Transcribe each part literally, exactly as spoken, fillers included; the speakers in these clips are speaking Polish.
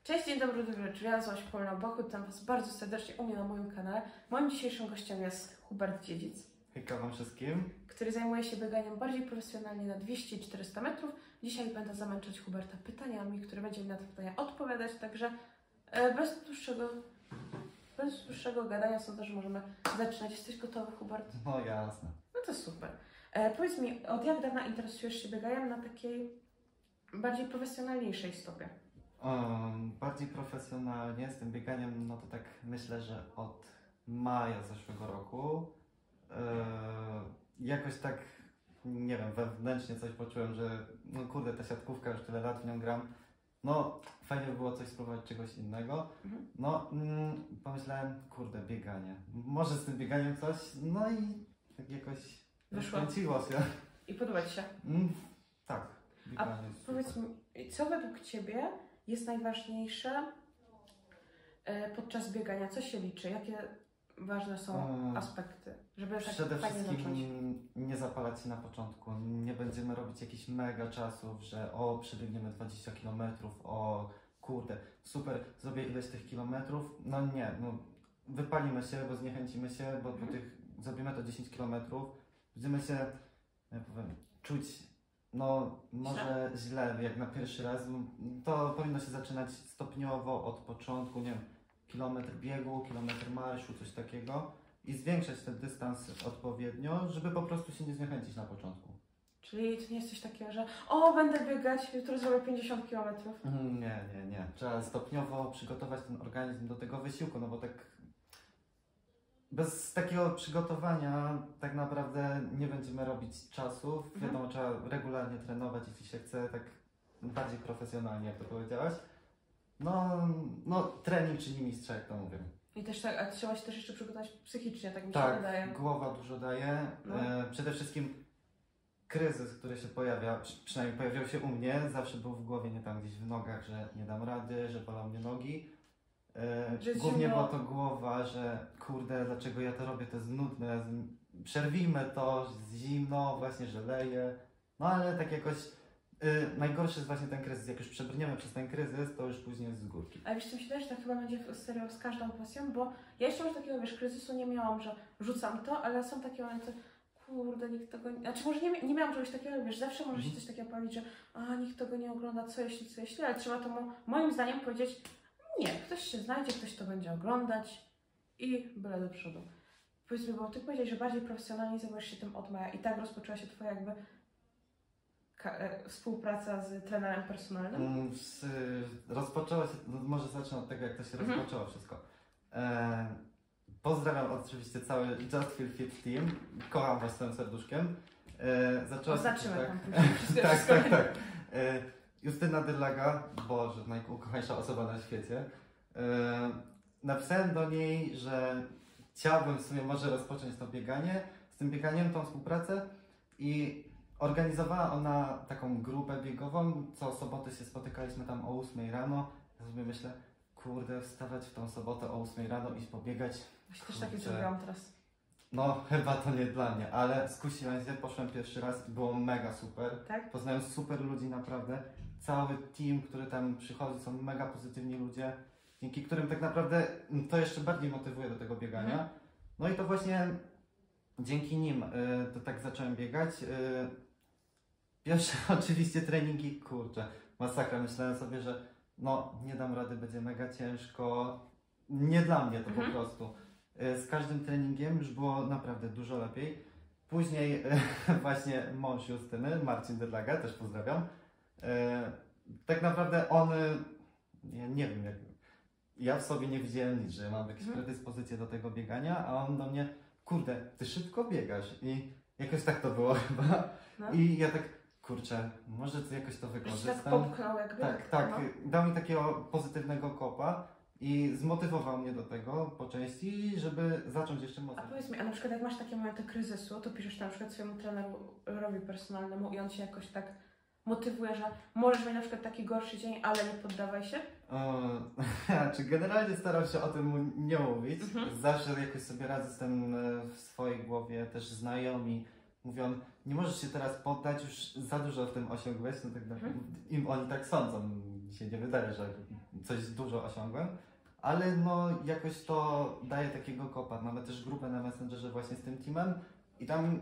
Cześć, dzień dobry, dobry wieczór. Ja nazywam się Paulina Bochut, witam Was bardzo serdecznie u mnie na moim kanale. Moim dzisiejszym gościem jest Hubert Dziedzic. Hejka Wam wszystkim. Który zajmuje się bieganiem bardziej profesjonalnie na dwieście i czterysta metrów. Dzisiaj będę zamęczać Huberta pytaniami, które będzie mi na te pytania odpowiadać, także e, bez dłuższego, bez dłuższego gadania sądzę, że możemy zaczynać. Jesteś gotowy, Hubert? No jasne. No to super. E, powiedz mi, od jak dawna interesujesz się bieganiem na takiej bardziej profesjonalniejszej stopie? Um, bardziej profesjonalnie z tym bieganiem, no to tak myślę, że od maja zeszłego roku. Yy, jakoś tak, nie wiem, wewnętrznie coś poczułem, że no kurde, ta siatkówka, już tyle lat w nią gram. No, fajnie by było coś spróbować czegoś innego. Mhm. No, mm, pomyślałem, kurde, bieganie. Może z tym bieganiem coś, no i tak jakoś Wyszło. kręciło się. I podoba Ci się? Mm, tak, A bieganie jest powiedz super. mi, co według Ciebie jest najważniejsze e, podczas biegania? Co się liczy? Jakie ważne są Um, aspekty, żeby tak Przede fajnie zacząć? wszystkim nie zapalać się na początku. Nie będziemy robić jakichś mega czasów, że o, przebiegniemy dwadzieścia kilometrów, o kurde, super, zrobię ileś tych kilometrów. No nie, no wypalimy się, bo zniechęcimy się, bo po Mhm. tych zrobimy to dziesięć kilometrów, będziemy się, ja powiem, czuć no może źle, jak na pierwszy raz. To powinno się zaczynać stopniowo od początku, nie wiem, kilometr biegu, kilometr marszu, coś takiego i zwiększać ten dystans odpowiednio, żeby po prostu się nie zniechęcić na początku. Czyli to nie jest coś takiego, że o, będę biegać, jutro zrobię pięćdziesiąt kilometrów. Mm, Nie, nie, nie. Trzeba stopniowo przygotować ten organizm do tego wysiłku, no bo tak bez takiego przygotowania tak naprawdę nie będziemy robić czasów. Mhm. Wiadomo, trzeba regularnie trenować, jeśli się chce tak bardziej profesjonalnie, jak to powiedziałaś. No, no trening czyni mistrza, jak to mówię. I też tak, a trzeba się też jeszcze przygotować psychicznie, tak mi się Tak, wydaje. głowa dużo daje. No. E, przede wszystkim kryzys, który się pojawia, przy- przynajmniej pojawiał się u mnie, zawsze był w głowie, nie tam gdzieś w nogach, że nie dam rady, że bolą mnie nogi. E, Że jest głównie zimno. była to głowa, że kurde, dlaczego ja to robię, to jest nudne, z- przerwijmy to, jest zimno, właśnie, że leje. No ale tak jakoś y, najgorszy jest właśnie ten kryzys. Jak już przebrniemy przez ten kryzys, to już później jest z górki. Ale wiesz, co mi się wydaje, że to chyba będzie serio z każdą pasją, bo ja jeszcze może takiego, wiesz, kryzysu nie miałam, że rzucam to, ale są takie momenty, kurde, nikt tego nie... Znaczy może nie, nie miałam czegoś takiego, wiesz, zawsze może się Mhm. coś takiego powiedzieć, że a, nikt tego nie ogląda, co jeśli, co jeśli, ale trzeba to mu, moim zdaniem powiedzieć, nie, ktoś się znajdzie, ktoś to będzie oglądać i byle do przodu. Powiedz mi, bo Ty powiedziałeś, że bardziej profesjonalnie zajmujesz się tym od maja i tak rozpoczęła się Twoja jakby ka- e, współpraca z trenerem personalnym? Mm, s- Rozpoczęło się, no może zacznę od tego, jak to się Mhm. rozpoczęło wszystko. E, pozdrawiam oczywiście cały Just Feel Fit Team. Kocham Was całym serduszkiem. E, zaczęło się Oznaczymy tak, tam później wszystko, tak, wszystko. tak, tak. E, Justyna Dyrlaga, Boże, najukochańsza osoba na świecie. E, napisałem do niej, że chciałbym w sumie może rozpocząć to bieganie, z tym bieganiem, tą współpracę i organizowała ona taką grupę biegową, co sobotę się spotykaliśmy tam o ósmej rano. Ja sobie myślę, kurde, wstawać w tą sobotę o ósmej rano i pobiegać. Właśnie też takie Kurczę. zrobiłam teraz. No, chyba to nie dla mnie, ale skusiłem się, poszłem pierwszy raz i było mega super. Tak? Poznałem super ludzi naprawdę. Cały team, który tam przychodzi, są mega pozytywni ludzie, dzięki którym tak naprawdę to jeszcze bardziej motywuje do tego biegania. Mhm. No i to właśnie dzięki nim y, to tak zacząłem biegać. Y, pierwsze oczywiście treningi, kurczę, masakra. Myślałem sobie, że no nie dam rady, będzie mega ciężko. Nie dla mnie to Mhm. po prostu. Y, z każdym treningiem już było naprawdę dużo lepiej. Później y, właśnie mąż Justyny, Marcin Dyrlaga, też pozdrawiam. Y, tak naprawdę on, y, ja nie wiem jak, ja w sobie nie widziałem nic, że mam jakieś Mhm. predyspozycje do tego biegania, a on do mnie, kurde, ty szybko biegasz i jakoś tak to było chyba. No. I ja tak, kurczę, może to jakoś to Już tak wykorzystam. popchnął jakby. Tak, tak, No. dał mi takiego pozytywnego kopa i zmotywował mnie do tego po części, żeby zacząć jeszcze A mocniej. powiedz mi, a na przykład jak masz takie momenty kryzysu, to piszesz na przykład swojemu trenerowi personalnemu i on cię jakoś tak motywuje, że możesz mieć na przykład taki gorszy dzień, ale nie poddawaj się? E, czy generalnie staram się o tym mu nie mówić. Mhm. Zawsze jakoś sobie radzę z tym e, w swojej głowie. Też znajomi mówią, nie możesz się teraz poddać, już za dużo w tym osiągłeś. No tak, Mhm. im oni tak sądzą. Mi się nie wydaje, że coś dużo osiągłem, ale no jakoś to daje takiego kopa. Mamy też grupę na Messengerze właśnie z tym teamem i tam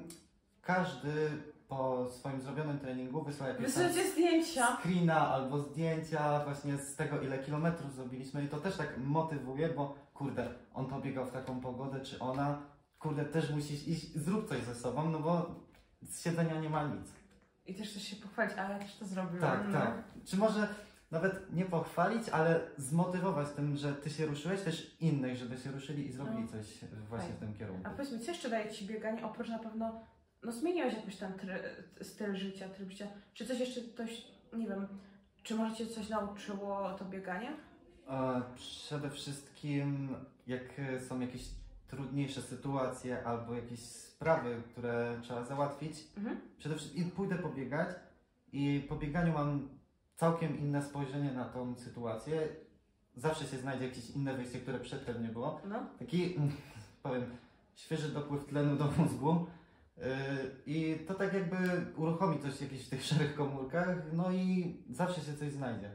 każdy po swoim zrobionym treningu wysłał jakieś tam Wysyłacie zdjęcia. screena albo zdjęcia właśnie z tego, ile kilometrów zrobiliśmy i to też tak motywuje, bo kurde, on to biegał w taką pogodę, czy ona, kurde, też musisz iść, zrób coś ze sobą, no bo z siedzenia nie ma nic. I też coś się pochwalić, a ja też to zrobiłam. Tak, no. tak. Czy może nawet nie pochwalić, ale zmotywować tym, że ty się ruszyłeś, też innych, żeby się ruszyli i zrobili No. coś właśnie w tym kierunku. A powiedz mi, co jeszcze daje Ci bieganie, oprócz na pewno, no zmieniłeś jakoś tam try, styl życia, tryb życia. Czy coś jeszcze, coś, nie wiem, czy może Cię coś nauczyło to bieganie? E, Przede wszystkim, jak są jakieś trudniejsze sytuacje albo jakieś sprawy, które trzeba załatwić, Mhm. przede wszystkim pójdę pobiegać i po bieganiu mam całkiem inne spojrzenie na tą sytuację. Zawsze się znajdzie jakieś inne wyjście, które przedtem nie było. No. Taki, mm, powiem, świeży dopływ tlenu do mózgu. Yy, I to tak jakby uruchomi coś jakieś w tych szarych komórkach, no i zawsze się coś znajdzie.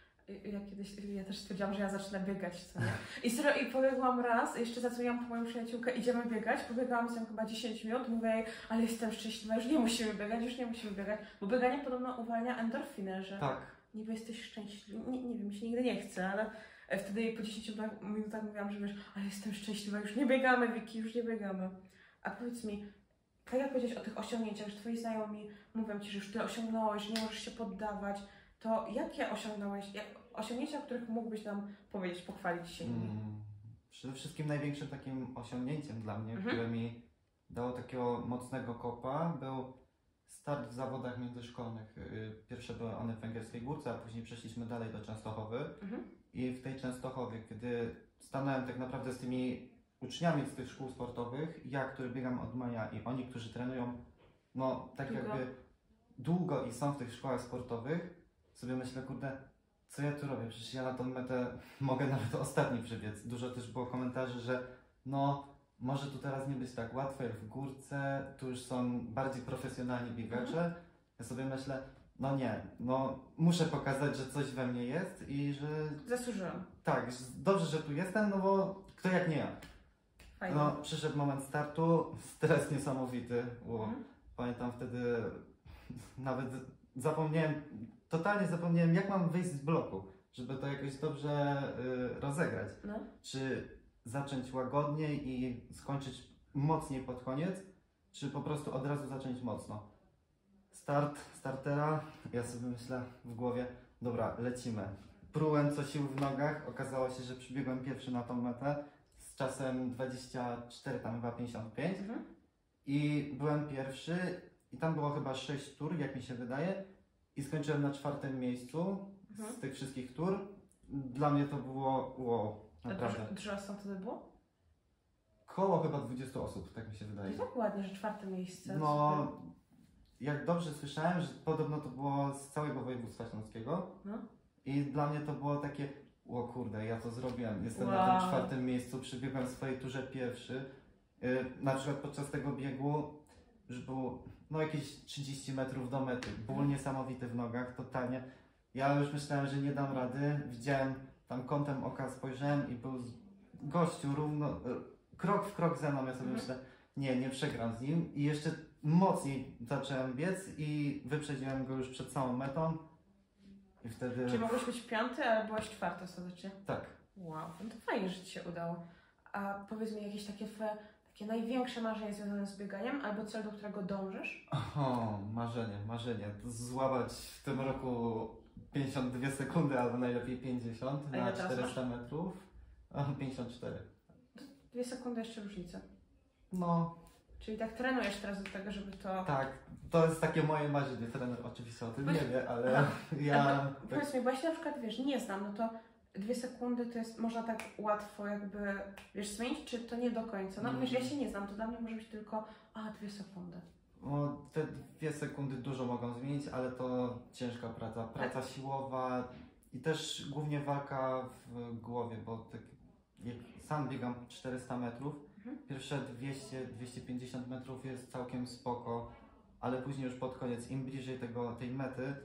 Ja kiedyś, ja też stwierdziłam, że ja zacznę biegać, co nie? I serio, i pobiegłam raz, jeszcze zadzwoniłam po moją przyjaciółkę, idziemy biegać, pobiegłam z nią chyba dziesięć minut, mówię jej, ale jestem szczęśliwa, już nie musimy biegać, już nie musimy biegać, bo bieganie podobno uwalnia endorfinę, że Tak. niby jesteś szczęśliwy, nie, nie wiem, mi się nigdy nie chce, ale wtedy jej po dziesięciu minutach mówiłam, że wiesz, ale jestem szczęśliwa, już nie biegamy, Wiki, już nie biegamy. A powiedz mi, tak jak powiedziałeś o tych osiągnięciach, że twoi znajomi mówią ci, że już tyle osiągnąłeś, że nie możesz się poddawać, to jakie osiągnąłeś, jak, osiągnięcia, o których mógłbyś nam powiedzieć, pochwalić się nimi? Mm, przede wszystkim największym takim osiągnięciem dla mnie, Mhm. które mi dało takiego mocnego kopa, był start w zawodach międzyszkolnych. Yy, Pierwsze były one w Węgierskiej Górce, a później przeszliśmy dalej do Częstochowy. Mhm. I w tej Częstochowie, kiedy stanąłem tak naprawdę z tymi uczniami z tych szkół sportowych, ja, który biegam od maja i oni, którzy trenują, no tak Długo. jakby długo i są w tych szkołach sportowych, sobie myślę, kurde, co ja tu robię? Przecież ja na tą metę mogę nawet ostatni przybiec. Dużo też było komentarzy, że no, może tu teraz nie być tak łatwo jak w górce, tu już są bardziej profesjonalni biegacze. Ja sobie myślę, no nie, no muszę pokazać, że coś we mnie jest i że Zasłużyłam. tak, że dobrze, że tu jestem, no bo kto jak nie ja. Fajnie. No, przyszedł moment startu, stres niesamowity. Ło. Mhm. Pamiętam wtedy, nawet zapomniałem, totalnie zapomniałem, jak mam wyjść z bloku, żeby to jakoś dobrze y, rozegrać. No. Czy zacząć łagodniej i skończyć mocniej pod koniec, czy po prostu od razu zacząć mocno. Start, startera, ja sobie myślę w głowie, dobra, lecimy. Prułem co sił w nogach, okazało się, że przybiegłem pierwszy na tą metę z czasem dwadzieścia cztery, tam chyba pięćdziesiąt pięć Mhm. i byłem pierwszy i tam było chyba sześć tur, jak mi się wydaje, i skończyłem na czwartym miejscu Mhm. z tych wszystkich tur. Dla mnie to było wow, A naprawdę. Dużo, dużo osób wtedy było? Koło chyba dwudziestu osób, tak mi się To wydaje. i tak ładnie, że czwarte miejsce. No, Super. jak dobrze słyszałem, że podobno to było z całego województwa śląskiego No. i dla mnie to było takie, o kurde, ja to zrobiłem, jestem Wow. na tym czwartym miejscu, przybiegłem w swojej turze pierwszy. Yy, na przykład podczas tego biegu już było no jakieś trzydzieści metrów do mety, ból niesamowity w nogach, totalnie. Ja już myślałem, że nie dam rady, widziałem tam kątem oka, spojrzałem i był z- gościu równo, y, krok w krok ze mną, ja sobie Mhm. myślę, nie, nie przegram z nim i jeszcze mocniej zacząłem biec i wyprzedziłem go już przed samą metą i wtedy, Czyli mogłeś być piąty, ale byłeś czwarty ostatecznie. tak, Wow, no to fajnie, że Ci się udało. A powiedz mi jakieś takie twoje, takie największe marzenie związane z bieganiem, albo cel, do którego dążysz? o, marzenie, marzenie, złapać w tym roku pięćdziesiąt dwie sekundy albo najlepiej pięćdziesiąt A ile na teraz czterysta metrów, o, pięćdziesiąt cztery. Dwie sekundy jeszcze różnicy. No, Czyli tak trenujesz teraz do tego, żeby to... tak, to jest takie moje marzenie, trener oczywiście o tym nie wie, ale Aha. ja... A Tak, powiedz mi, bo ja się na przykład, wiesz, nie znam, no to dwie sekundy to jest, można tak łatwo jakby, wiesz, zmienić, czy to nie do końca? No Mm. wiesz, ja się nie znam, to dla mnie może być tylko, a, dwie sekundy. no, te dwie sekundy dużo mogą zmienić, ale to ciężka praca, praca siłowa i też głównie walka w głowie, bo tak jak sam biegam czterysta metrów, Mhm. pierwsze dwieście do dwustu pięćdziesięciu metrów jest całkiem spoko, ale później już pod koniec, im bliżej tego, tej mety,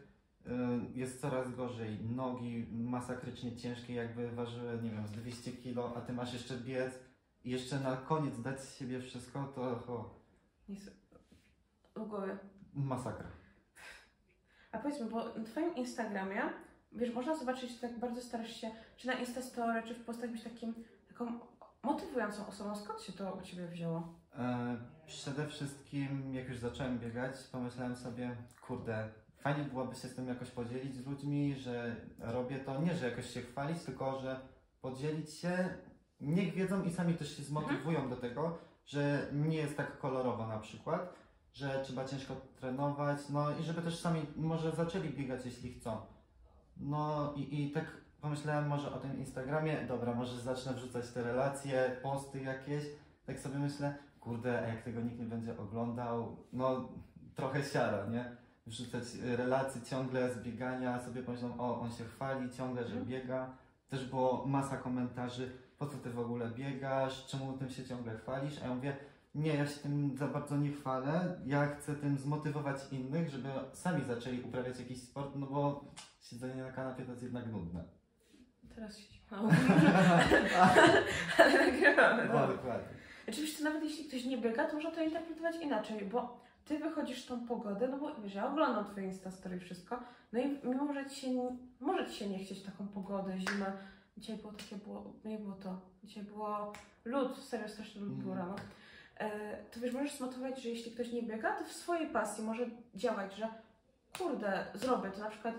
jest coraz gorzej. Nogi masakrycznie ciężkie, jakby ważyły, nie wiem, z dwieście kilo, a ty masz jeszcze biec i jeszcze na koniec dać z siebie wszystko, to o, Nic w głowie. masakra. A powiedzmy, bo na Twoim Instagramie, wiesz, można zobaczyć, że tak bardzo starasz się, czy na Instastory, czy w postach być takim, taką motywującą osobą. Skąd się to u Ciebie wzięło? E, przede wszystkim, jak już zacząłem biegać, pomyślałem sobie, kurde, fajnie byłoby się z tym jakoś podzielić z ludźmi, że robię to nie, że jakoś się chwalić, tylko że podzielić się, niech wiedzą i sami też się zmotywują mhm. do tego, że nie jest tak kolorowo na przykład, że trzeba ciężko trenować, no i żeby też sami może zaczęli biegać, jeśli chcą. No i, i tak pomyślałem może o tym Instagramie, dobra, może zacznę wrzucać te relacje, posty jakieś, tak sobie myślę, kurde, a jak tego nikt nie będzie oglądał, no trochę siara, nie? Wrzucać relacje ciągle z biegania, sobie pomyślą, o, on się chwali ciągle, że biega. Też było masa komentarzy, po co ty w ogóle biegasz, czemu tym się ciągle chwalisz, a ja mówię, nie, ja się tym za bardzo nie chwalę, ja chcę tym zmotywować innych, żeby sami zaczęli uprawiać jakiś sport, no bo siedzenie na kanapie to jest jednak nudne. Teraz się mało. Ale nagrywamy. No, dokładnie. Oczywiście nawet jeśli ktoś nie biega, to można to interpretować inaczej, bo ty wychodzisz w tą pogodę, no bo wiesz, ja oglądam Twoje Instastory i wszystko, no i mimo, że ci się, może Ci się nie chcieć taką pogodę, zimę, dzisiaj było takie, było, nie było to, dzisiaj było lód, serio strasznie lód było rano, e, to wiesz, możesz zmotywować, że jeśli ktoś nie biega, to w swojej pasji może działać, że kurde, zrobię to, na przykład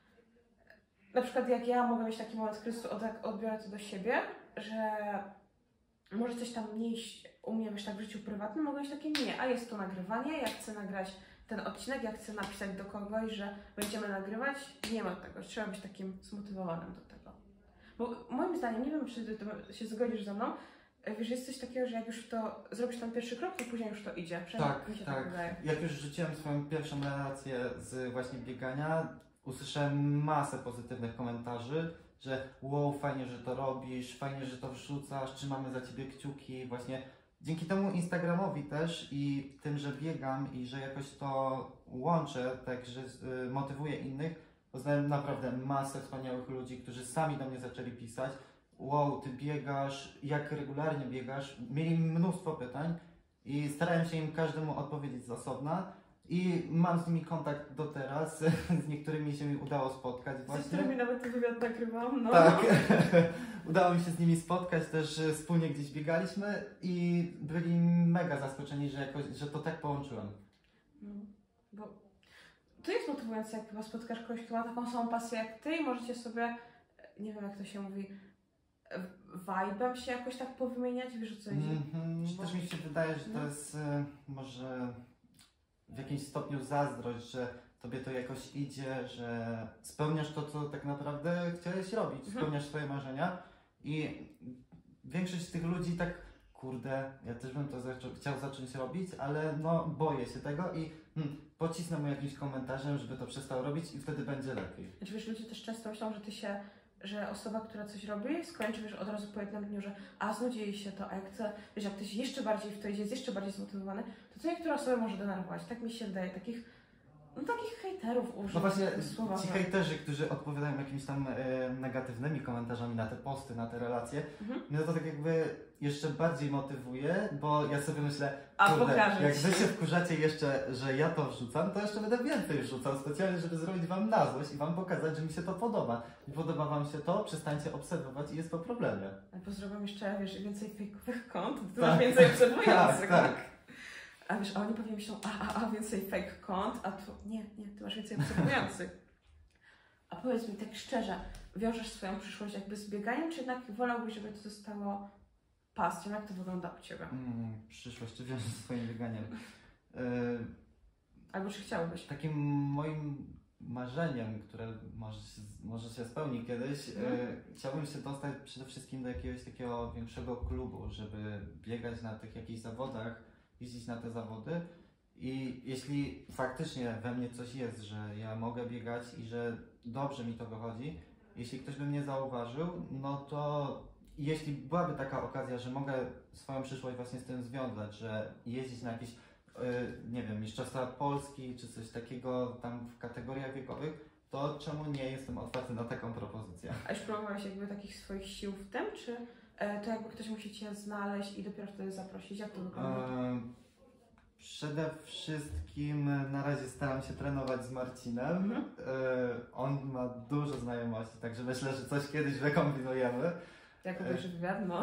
na przykład jak ja mogę mieć taki moment kryzysu, odbiorę to do siebie, że może coś tam nie iść u mnie, wiesz, tak w życiu prywatnym, mogę mieć takie nie, a jest to nagrywanie, ja chcę nagrać ten odcinek, ja chcę napisać do kogoś, że będziemy nagrywać, nie ma tego, trzeba być takim zmotywowanym do tego. Bo moim zdaniem, nie wiem, czy ty się zgodzisz ze mną, wiesz, jest coś takiego, że jak już to zrobisz ten pierwszy krok, to później już to idzie. Tak, mi się tak. tak wydaje. Jak już rzuciłem swoją pierwszą relację z właśnie biegania, usłyszałem masę pozytywnych komentarzy, że wow, fajnie, że to robisz, fajnie, że to wrzucasz, trzymamy za Ciebie kciuki. Właśnie dzięki temu Instagramowi też i tym, że biegam i że jakoś to łączę, tak, że y, motywuję innych, poznałem naprawdę masę wspaniałych ludzi, którzy sami do mnie zaczęli pisać. Wow, Ty biegasz, jak regularnie biegasz? Mieli mnóstwo pytań i starałem się im każdemu odpowiedzieć z osobna. I mam z nimi kontakt do teraz, z niektórymi się mi udało spotkać właśnie. Z którymi nawet wywiad nagrywam, no. Tak, udało mi się z nimi spotkać, też wspólnie gdzieś biegaliśmy i byli mega zaskoczeni, że, jakoś, że to tak połączyłem. No, bo to jest motywujące, jak chyba spotkasz kogoś, kto ma taką samą pasję jak Ty i możecie sobie, nie wiem jak to się mówi, vibe'em się jakoś tak powymieniać, wiesz o co chodzi? Mm-hmm. Też mi się wydaje, że to no. jest może w jakimś stopniu zazdrość, że Tobie to jakoś idzie, że spełniasz to, co tak naprawdę chciałeś robić, mhm. spełniasz swoje marzenia i większość z tych ludzi tak, kurde, ja też bym to zaczął, chciał zacząć robić, ale no boję się tego i hmm, pocisnę mu jakimś komentarzem, żeby to przestał robić i wtedy będzie lepiej. Znaczy wiesz, ludzie też często myślą, że Ty się, że osoba, która coś robi, skończy wiesz, od razu po jednym dniu, że a znudzi jej się to, a jak chce, wiesz, jak ktoś jeszcze bardziej w to idzie, jest jeszcze bardziej zmotywowany, to co niektóre osoby może denerwować. Tak mi się wydaje, takich no takich hejterów użyć. No właśnie, słowa, ci hejterzy, którzy odpowiadają jakimiś tam e, negatywnymi komentarzami na te posty, na te relacje, mhm. mnie to tak jakby jeszcze bardziej motywuje, bo ja sobie myślę, a kurde, jak wy się wkurzacie jeszcze, że ja to wrzucam, to jeszcze będę więcej wrzucał specjalnie, żeby zrobić wam na złość i wam pokazać, że mi się to podoba. I podoba wam się to, przestańcie obserwować i jest po problemie. Albo zrobię jeszcze, wiesz, więcej fejkowych kont, to tak. więcej obserwujących. Tak, tak. A wiesz, a oni pewnie myślą, a, a, a więcej fake kont, a tu nie, nie, ty masz więcej obserwujących. A powiedz mi tak szczerze, wiążesz swoją przyszłość jakby z bieganiem, czy jednak wolałbyś, żeby to zostało pasją? Jak to wygląda u Ciebie? Mm, przyszłość, czy wiążesz z swoim bieganiem? Yy, Albo czy chciałbyś? Takim moim marzeniem, które może się, może się spełni kiedyś, mm. yy, chciałbym się dostać przede wszystkim do jakiegoś takiego większego klubu, żeby biegać na tych jakichś zawodach, jeździć na te zawody i jeśli faktycznie we mnie coś jest, że ja mogę biegać i że dobrze mi to wychodzi, jeśli ktoś by mnie zauważył, no to jeśli byłaby taka okazja, że mogę swoją przyszłość właśnie z tym związać, że jeździć na jakieś, yy, nie wiem, mistrzostwa Polski czy coś takiego tam w kategoriach wiekowych, to czemu nie jestem otwarty na taką propozycję. A już próbowałeś jakby takich swoich sił w tym, czy e, to jakby ktoś musi Cię znaleźć i dopiero wtedy zaprosić? Jak to wygląda? E, przede wszystkim na razie staram się trenować z Marcinem. Mhm. E, on ma dużo znajomości, także myślę, że coś kiedyś wykombinujemy. Jak obejrzy wywiad, no.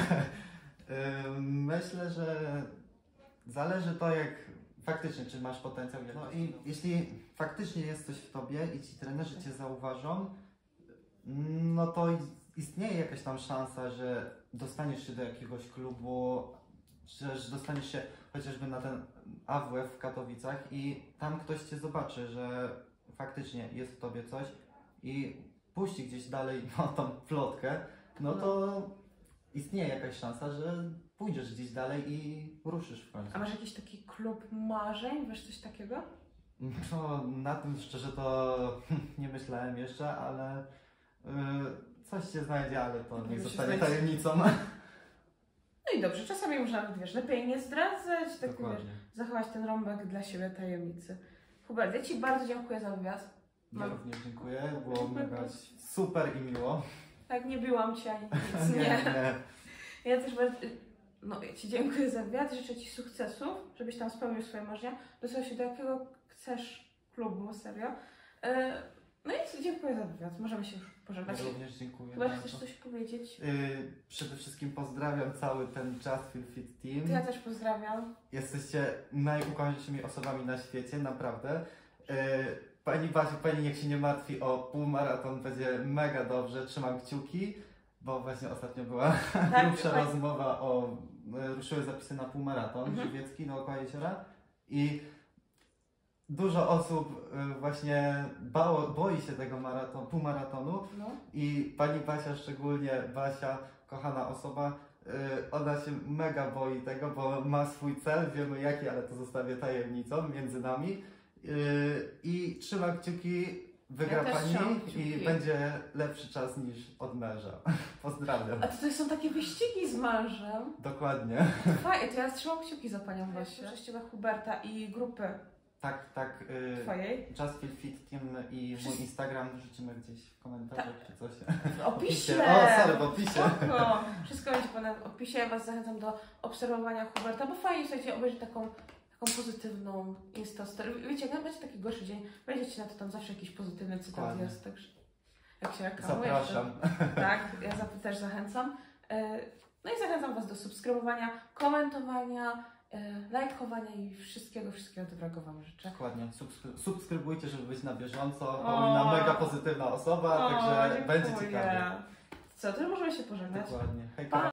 e, myślę, że zależy to, jak faktycznie, czy masz potencjał. No i jeśli faktycznie jest coś w tobie i ci trenerzy cię zauważą, no to istnieje jakaś tam szansa, że dostaniesz się do jakiegoś klubu, że, że dostaniesz się chociażby na ten A W F w Katowicach i tam ktoś cię zobaczy, że faktycznie jest w tobie coś i puści gdzieś dalej no, tą plotkę, no to istnieje jakaś szansa, że pójdziesz gdzieś dalej i ruszysz w końcu. A masz jakiś taki klub marzeń? Wiesz coś takiego? No, na tym szczerze to nie myślałem jeszcze, ale yy, coś się znajdzie, ale to niech się zostanie znajdzie. tajemnicą. No i dobrze, czasami można nawet, wiesz, lepiej nie zdradzać, tak wiesz, Dokładnie. zachować ten rąbek dla siebie tajemnicy. Hubert, ja Ci bardzo dziękuję za wywiad. Ja Mam- również dziękuję, było mega super i miło. Tak, nie byłam Cię ani nic, Nie, nie. nie. Ja też bardzo, no ja Ci dziękuję za wywiad, życzę Ci sukcesów, żebyś tam spełnił swoje marzenia, dostał się do jakiego chcesz klubu, serio. E, No i dziękuję za wywiad, możemy się już pożegnać. Ja również dziękuję. Chyba, że bardzo. chcesz coś powiedzieć? Yy, przede wszystkim pozdrawiam cały ten Just Feel Fit Team. To ja też pozdrawiam. Jesteście najukochańszymi osobami na świecie, naprawdę. Yy, Pani Basiu, Pani niech się nie martwi o półmaraton, będzie mega dobrze, trzymam kciuki, bo właśnie ostatnio była Tak, grubsza tak. rozmowa o, y, ruszyły zapisy na półmaraton Mhm. żywiecki dookoła jeziora i dużo osób y, właśnie bało, boi się tego maraton, półmaratonu No. i Pani Basia, szczególnie Basia, kochana osoba, y, ona się mega boi tego, bo ma swój cel, wiemy jaki, ale to zostawię tajemnicą między nami. Yy, I trzymam kciuki, wygra Ja też Pani trzymam i kciuki. będzie lepszy czas niż od męża. Pozdrawiam. A to, to są takie wyścigi z mężem. Dokładnie. Fajnie, to ja trzymam kciuki za Panią Basię. Prześciga Huberta i grupy Tak, tak. Yy, Twojej. Just Feel Fit Team i mój Instagram wrzucimy gdzieś w komentarzach czy coś. W opisie. O, sorry, w opisie. Spoko. Wszystko będzie Pana w opisie. Ja Was zachęcam do obserwowania Huberta, bo fajnie, słuchajcie, obejrzeć taką, taką pozytywną Instastory. Wiecie, jak będzie taki gorszy dzień, będziecie na to tam zawsze jakiś pozytywny cytat Dokładnie. jest, także jak się reklamuje. Zapraszam. To, tak, ja za to też zachęcam. E, No i zachęcam Was do subskrybowania, komentowania, e, lajkowania i wszystkiego, wszystkiego dobrego Wam życzę. Dokładnie. Subskry- subskrybujcie, żeby być na bieżąco. O. Paulina mega pozytywna osoba, O, także dziękuję. będzie ciekawie. Co, to już możemy się pożegnać. Dokładnie. Hejka. Pa!